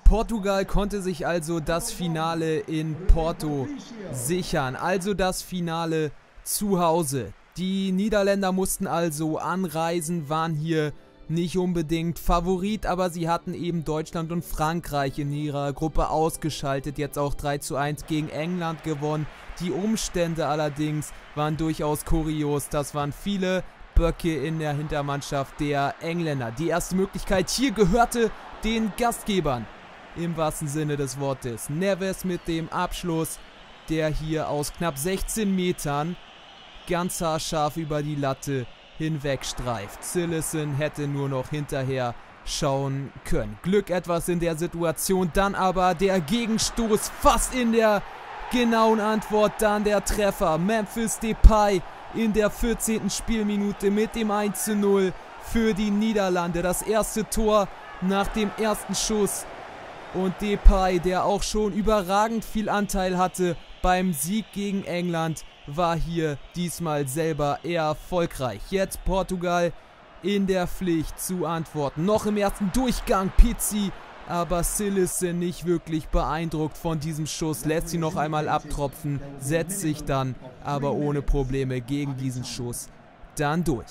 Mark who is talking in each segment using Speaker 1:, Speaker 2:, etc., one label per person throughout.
Speaker 1: Portugal konnte sich also das Finale in Porto sichern, also das Finale zu Hause. Die Niederländer mussten also anreisen, waren hier nicht unbedingt Favorit, aber sie hatten eben Deutschland und Frankreich in ihrer Gruppe ausgeschaltet, jetzt auch 3:1 gegen England gewonnen. Die Umstände allerdings waren durchaus kurios, das waren viele Böcke in der Hintermannschaft der Engländer. Die erste Möglichkeit hier gehörte den Gastgebern, im wahrsten Sinne des Wortes. Neves mit dem Abschluss, der hier aus knapp 16 Metern ganz haarscharf über die Latte hinweg streift. Cillessen hätte nur noch hinterher schauen können. Glück etwas in der Situation, dann aber der Gegenstoß fast in der genauen Antwort, dann der Treffer. Memphis Depay in der 14. Spielminute mit dem 1:0 für die Niederlande. Das erste Tor nach dem ersten Schuss. Und Depay, der auch schon überragend viel Anteil hatte beim Sieg gegen England, war hier diesmal selber eher erfolgreich. Jetzt Portugal in der Pflicht zu antworten. Noch im ersten Durchgang Pizzi, aber Cillessen nicht wirklich beeindruckt von diesem Schuss. Lässt sie noch einmal abtropfen, setzt sich dann aber ohne Probleme gegen diesen Schuss dann durch.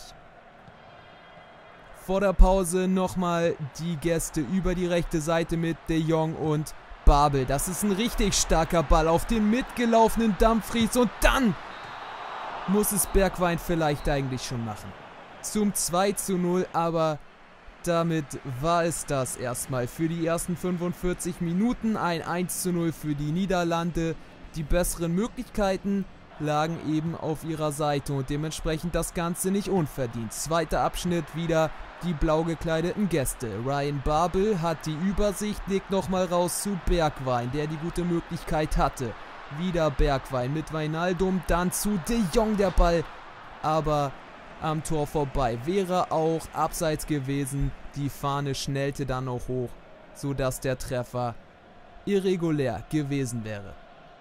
Speaker 1: Vor der Pause nochmal die Gäste über die rechte Seite mit De Jong und Babel. Das ist ein richtig starker Ball auf den mitgelaufenen Dumfries und dann muss es Bergwijn vielleicht eigentlich schon machen. Zum 2:0, aber damit war es das erstmal für die ersten 45 Minuten. Ein 1:0 für die Niederlande. Die besseren Möglichkeiten lagen eben auf ihrer Seite und dementsprechend das Ganze nicht unverdient. Zweiter Abschnitt, wieder die blau gekleideten Gäste. Ryan Babel hat die Übersicht, legt nochmal raus zu Bergwijn, der die gute Möglichkeit hatte. Wieder Bergwijn mit Wijnaldum, dann zu De Jong der Ball, aber am Tor vorbei. Wäre auch abseits gewesen, die Fahne schnellte dann noch hoch, sodass der Treffer irregulär gewesen wäre.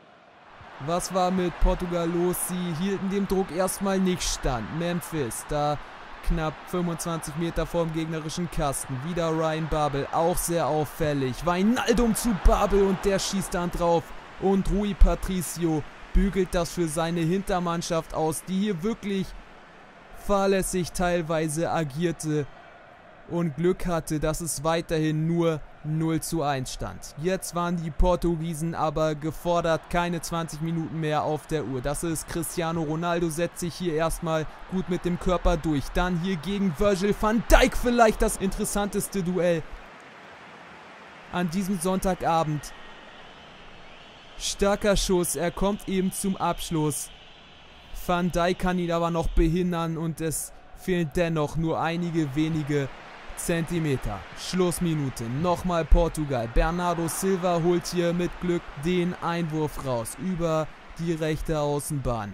Speaker 1: Was war mit Portugal los? Sie hielten dem Druck erstmal nicht stand. Memphis, da knapp 25 Meter vorm gegnerischen Kasten. Wieder Ryan Babel, auch sehr auffällig. Wijnaldum zu Babel und der schießt dann drauf. Und Rui Patricio bügelt das für seine Hintermannschaft aus, die hier wirklich fahrlässig teilweise agierte und Glück hatte, dass es weiterhin nur 0:1 stand. Jetzt waren die Portugiesen aber gefordert, keine 20 Minuten mehr auf der Uhr. Das ist Cristiano Ronaldo, setzt sich hier erstmal gut mit dem Körper durch. Dann hier gegen Virgil van Dijk vielleicht das interessanteste Duell an diesem Sonntagabend. Starker Schuss, er kommt eben zum Abschluss. Van Dijk kann ihn aber noch behindern und es fehlen dennoch nur einige wenige Zentimeter. Schlussminute, nochmal Portugal. Bernardo Silva holt hier mit Glück den Einwurf raus über die rechte Außenbahn.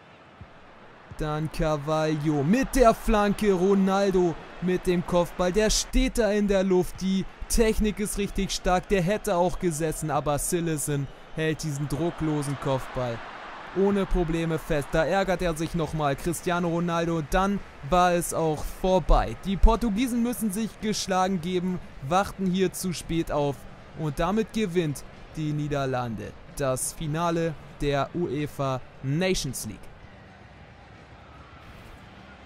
Speaker 1: Dann Carvalho mit der Flanke, Ronaldo mit dem Kopfball. Der steht da in der Luft, die Technik ist richtig stark, der hätte auch gesessen, aber Cillessen hält diesen drucklosen Kopfball ohne Probleme fest. Da ärgert er sich nochmal. Cristiano Ronaldo, dann war es auch vorbei. Die Portugiesen müssen sich geschlagen geben, warten hier zu spät auf und damit gewinnt die Niederlande das Finale der UEFA Nations League.